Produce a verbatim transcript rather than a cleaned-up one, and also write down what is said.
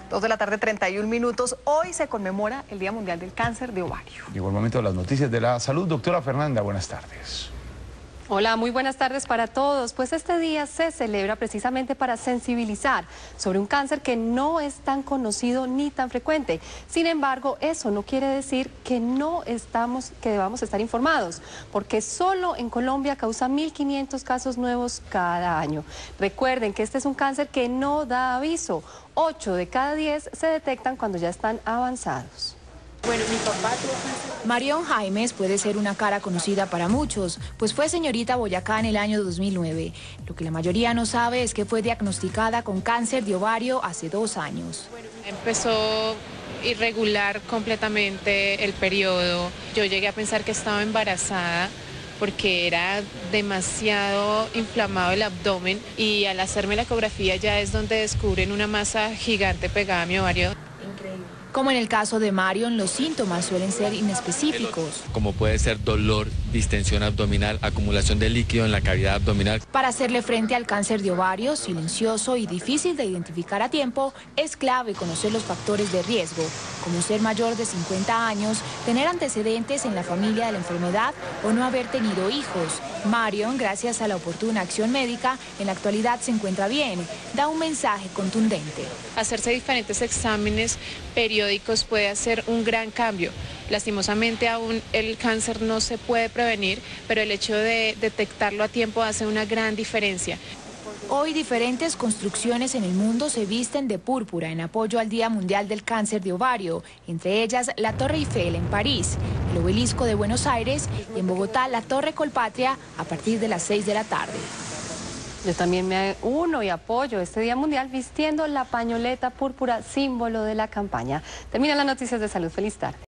Dos de la tarde, treinta y un minutos. Hoy se conmemora el Día Mundial del Cáncer de Ovario. Llegó el momento de las noticias de la salud. Doctora Fernanda, buenas tardes. Hola, muy buenas tardes para todos. Pues este día se celebra precisamente para sensibilizar sobre un cáncer que no es tan conocido ni tan frecuente. Sin embargo, eso no quiere decir que no estamos, que debamos estar informados, porque solo en Colombia causa mil quinientos casos nuevos cada año. Recuerden que este es un cáncer que no da aviso. ocho de cada diez se detectan cuando ya están avanzados. Bueno, mi papá tuvo cáncer. Marión Jaimes puede ser una cara conocida para muchos, pues fue señorita Boyacá en el año dos mil nueve. Lo que la mayoría no sabe es que fue diagnosticada con cáncer de ovario hace dos años. Empezó irregular completamente el periodo. Yo llegué a pensar que estaba embarazada porque era demasiado inflamado el abdomen, y al hacerme la ecografía ya es donde descubren una masa gigante pegada a mi ovario. Como en el caso de Marion, los síntomas suelen ser inespecíficos. Como puede ser dolor, distensión abdominal, acumulación de líquido en la cavidad abdominal. Para hacerle frente al cáncer de ovario, silencioso y difícil de identificar a tiempo, es clave conocer los factores de riesgo, como ser mayor de cincuenta años, tener antecedentes en la familia de la enfermedad o no haber tenido hijos. Marion, gracias a la oportuna acción médica, en la actualidad se encuentra bien. Da un mensaje contundente. Hacerse diferentes exámenes periódicos puede hacer un gran cambio. Lastimosamente aún el cáncer no se puede prevenir, pero el hecho de detectarlo a tiempo hace una gran diferencia. Hoy diferentes construcciones en el mundo se visten de púrpura en apoyo al Día Mundial del Cáncer de Ovario, entre ellas la Torre Eiffel en París, el Obelisco de Buenos Aires y en Bogotá la Torre Colpatria a partir de las seis de la tarde. Yo también me uno y apoyo este Día Mundial vistiendo la pañoleta púrpura, símbolo de la campaña. Terminan las noticias de salud. Feliz tarde.